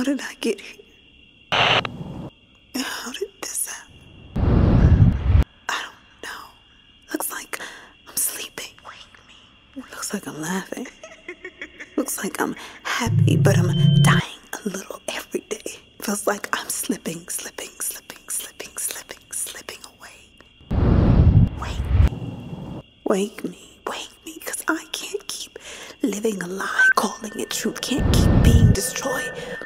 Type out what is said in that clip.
How did I get here? How did this happen? I don't know. Looks like I'm sleeping. Wake me. Looks like I'm laughing. Looks like I'm happy, but I'm dying a little every day. Feels like I'm slipping away. Wake me, 'cause I can't keep living a lie, calling it truth. Can't keep being destroyed,